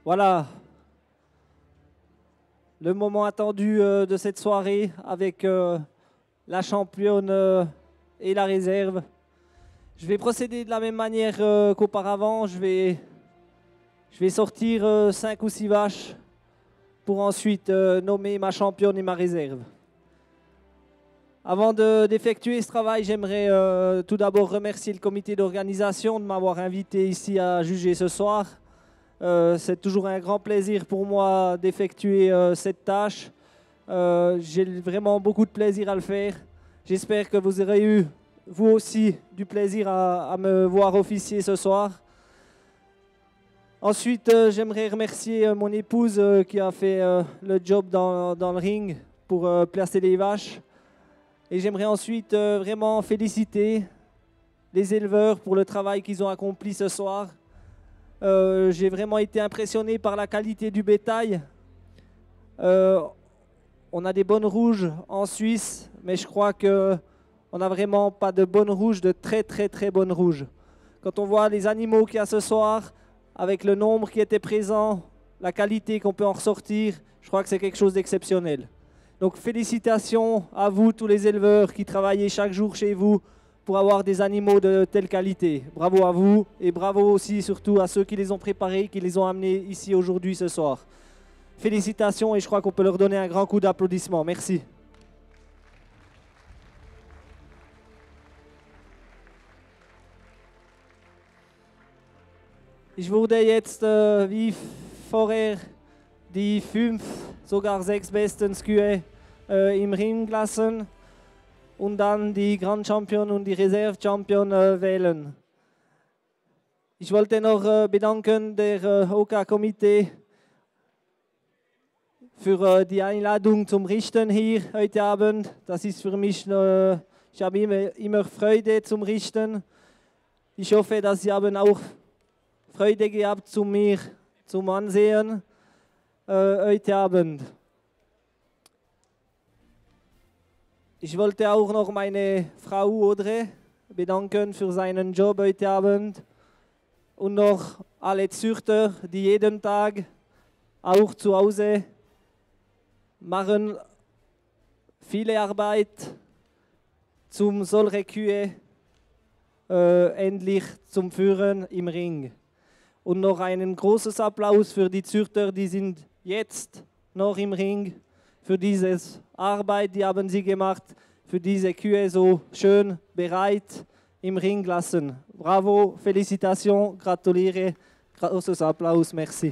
Voilà, le moment attendu de cette soirée avec la championne et la réserve. Je vais procéder de la même manière qu'auparavant. Je vais sortir 5 ou 6 vaches pour ensuite nommer ma championne et ma réserve. Avant d'effectuer ce travail, j'aimerais tout d'abord remercier le comité d'organisation de m'avoir invité ici à juger ce soir. C'est toujours un grand plaisir pour moi d'effectuer cette tâche. J'ai vraiment beaucoup de plaisir à le faire. J'espère que vous aurez eu, vous aussi, du plaisir à me voir officier ce soir. Ensuite, j'aimerais remercier mon épouse qui a fait le job dans le ring pour placer les vaches. Et j'aimerais ensuite vraiment féliciter les éleveurs pour le travail qu'ils ont accompli ce soir. J'ai vraiment été impressionné par la qualité du bétail. On a des bonnes rouges en Suisse, mais je crois qu'on n'a vraiment pas de bonnes rouges, de très très très bonnes rouges. Quand on voit les animaux qu'il y a ce soir, avec le nombre qui était présent, la qualité qu'on peut en ressortir, je crois que c'est quelque chose d'exceptionnel. Donc félicitations à vous, tous les éleveurs qui travaillez chaque jour chez vous pour avoir des animaux de telle qualité. Bravo à vous et bravo aussi surtout à ceux qui les ont préparés, qui les ont amenés ici aujourd'hui ce soir. Félicitations et je crois qu'on peut leur donner un grand coup d'applaudissement. Merci. Ich würde jetzt wie vorher die 5, sogar 6 besten Kühe im Ring lassen und dann die Grand Champion und die Reserve Champion wählen. Ich wollte noch bedanken der OK-Komitee für die Einladung zum Richten hier heute Abend. Das ist für mich, ich habe immer Freude zum Richten. Ich hoffe, dass Sie haben auch Freude gehabt zu mir zum Ansehen heute Abend. Ich wollte auch noch meine Frau Audrey bedanken für seinen Job heute Abend und noch alle Züchter, die jeden Tag auch zu Hause machen viele Arbeit, um solche Kühe endlich zum Führen im Ring. Und noch einen großen Applaus für die Züchter, die sind jetzt noch im Ring. Für diese Arbeit, die haben sie gemacht, für diese Kühe so schön bereit im Ring lassen. Bravo, Félicitations, gratuliere, großes Applaus, merci.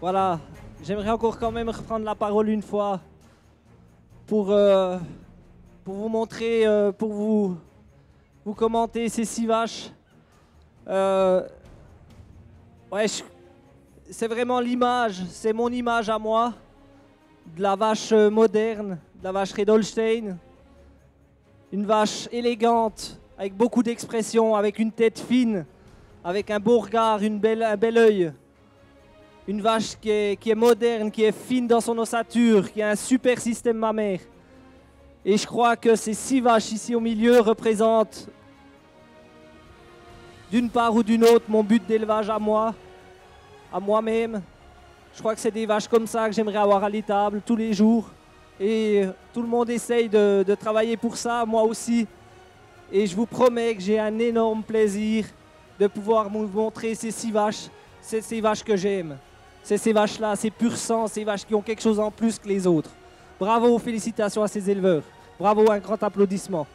Voilà, j'aimerais encore quand même reprendre la parole une fois pour vous montrer, pour vous commenter ces 6 vaches. Ouais, c'est vraiment l'image, c'est mon image à moi, de la vache moderne, de la vache Redolstein. Une vache élégante, avec beaucoup d'expression, avec une tête fine, avec un beau regard, un bel œil. Une vache qui est moderne, qui est fine dans son ossature, qui a un super système mammaire. Et je crois que ces 6 vaches ici au milieu représentent, d'une part ou d'une autre, mon but d'élevage à moi, à moi-même. Je crois que c'est des vaches comme ça que j'aimerais avoir à l'étable tous les jours. Et tout le monde essaye de travailler pour ça, moi aussi. Et je vous promets que j'ai un énorme plaisir de pouvoir vous montrer ces 6 vaches. C'est ces vaches que j'aime. C'est ces vaches-là, ces pur sang, ces vaches qui ont quelque chose en plus que les autres. Bravo, félicitations à ces éleveurs. Bravo, un grand applaudissement.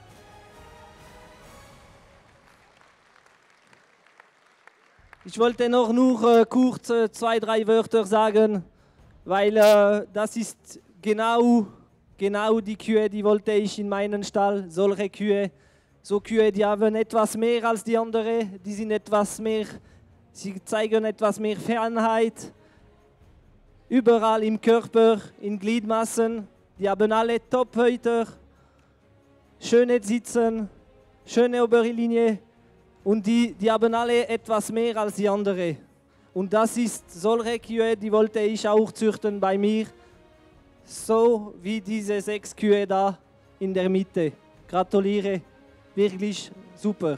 Ich wollte noch nur kurz 2-3 Wörter sagen, weil das ist genau die Kühe, die wollte ich in meinen Stall. Solche Kühe, so Kühe, die haben etwas mehr als die anderen, die sind etwas mehr, sie zeigen etwas mehr Fernheit. Überall im Körper, in Gliedmassen, die haben alle Top-Häuter, schöne Sitzen, schöne obere Linie. Und die haben alle etwas mehr als die anderen. Und das ist solche Kühe, die wollte ich auch züchten bei mir. So wie diese 6 Kühe da in der Mitte. Gratuliere, wirklich super.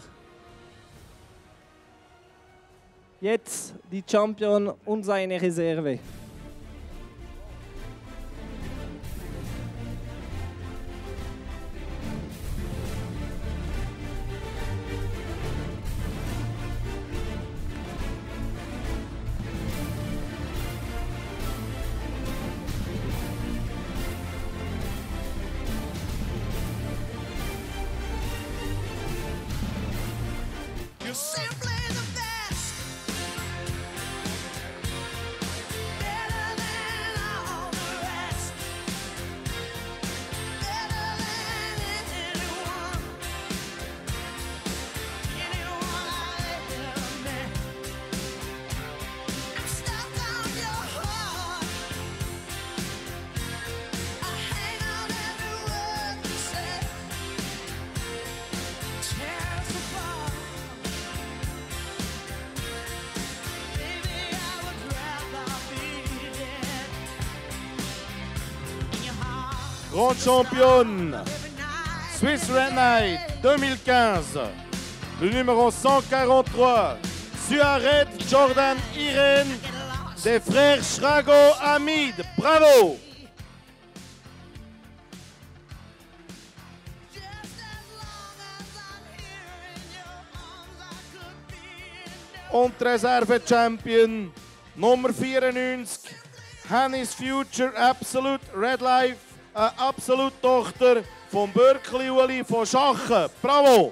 Jetzt die Champion und seine Reserve. Simply the best, better than all the rest, better than anyone I ever met. I'm stuck on your heart, I hang on every word you say, tear us apart. Grande championne, Swiss Red Knight 2015, le numéro 143, Suarez Jordan Irene, des frères Schrago Hamid. Bravo! Und Reserve-Champion Nummer 94, Hannis Future Absolute Red Life, eine Absolut-Tochter von Bürkli Uli von Schachen. Bravo!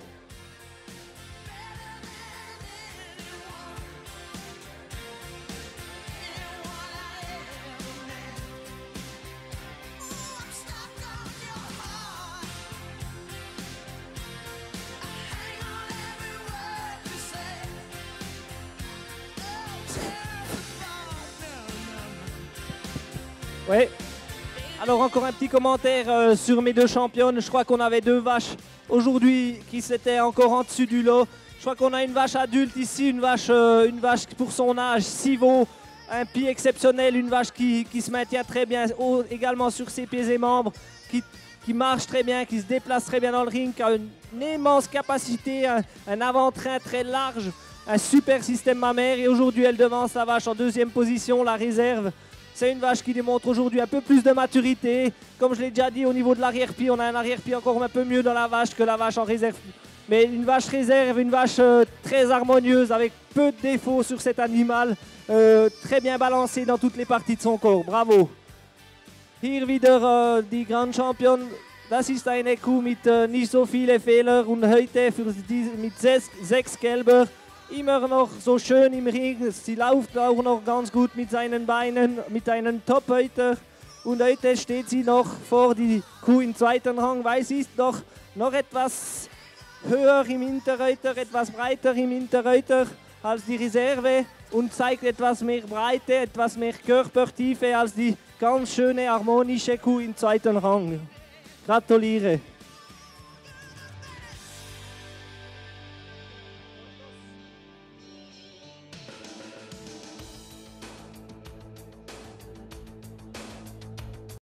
Oui. Alors encore un petit commentaire sur mes 2 championnes. Je crois qu'on avait 2 vaches aujourd'hui qui s'étaient encore en dessus du lot. Je crois qu'on a une vache adulte ici, une vache pour son âge, Sivo, un pied exceptionnel, une vache qui se maintient très bien également sur ses pieds et membres, qui marche très bien, qui se déplace très bien dans le ring, qui a une immense capacité, un avant-train très large, un super système mammaire. Et aujourd'hui, elle devance la vache en 2e position, la réserve. C'est une vache qui démontre aujourd'hui un peu plus de maturité. Comme je l'ai déjà dit, au niveau de l'arrière-pied, on a un arrière-pied encore un peu mieux dans la vache que la vache en réserve. Mais une vache réserve, une vache très harmonieuse, avec peu de défauts sur cet animal. Très bien balancée dans toutes les parties de son corps. Bravo. Hier wieder die Grand Champion. Das ist eine Kuh mit nicht so viele Fehler und heute mit 6 Kälber immer noch so schön im Ring. Sie läuft auch noch ganz gut mit seinen Beinen, mit einem Top-Euter. Und heute steht sie noch vor die Kuh im zweiten Rang, weil sie ist noch etwas höher im Hinterreuter, etwas breiter im Hinterreuter als die Reserve und zeigt etwas mehr Breite, etwas mehr Körpertiefe als die ganz schöne harmonische Kuh im zweiten Rang. Gratuliere!